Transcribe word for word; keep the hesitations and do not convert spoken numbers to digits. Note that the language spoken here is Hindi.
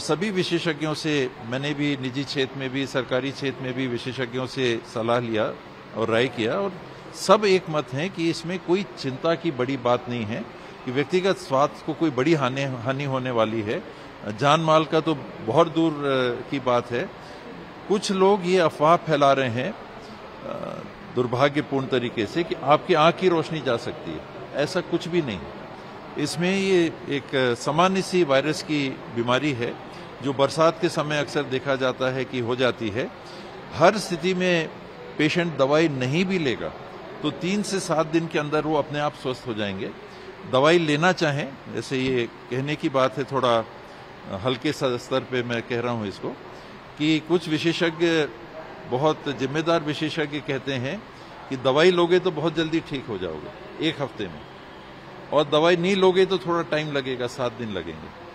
सभी विशेषज्ञों से, मैंने भी निजी क्षेत्र में भी सरकारी क्षेत्र में भी विशेषज्ञों से सलाह लिया और राय किया, और सब एक मत हैं कि इसमें कोई चिंता की बड़ी बात नहीं है कि व्यक्तिगत स्वास्थ्य को कोई बड़ी हानि हानि होने वाली है। जान माल का तो बहुत दूर की बात है। कुछ लोग ये अफवाह फैला रहे हैं दुर्भाग्यपूर्ण तरीके से कि आपकी आंख की रोशनी जा सकती है। ऐसा कुछ भी नहीं। इसमें ये एक सामान्य सी वायरस की बीमारी है जो बरसात के समय अक्सर देखा जाता है कि हो जाती है। हर स्थिति में पेशेंट दवाई नहीं भी लेगा तो तीन से सात दिन के अंदर वो अपने आप स्वस्थ हो जाएंगे। दवाई लेना चाहें, जैसे ये कहने की बात है, थोड़ा हल्के स्तर पे मैं कह रहा हूँ इसको, कि कुछ विशेषज्ञ, बहुत जिम्मेदार विशेषज्ञ कहते हैं कि दवाई लोगे तो बहुत जल्दी ठीक हो जाओगे एक हफ्ते में, और दवाई नहीं लोगे तो थोड़ा टाइम लगेगा, सात दिन लगेंगे।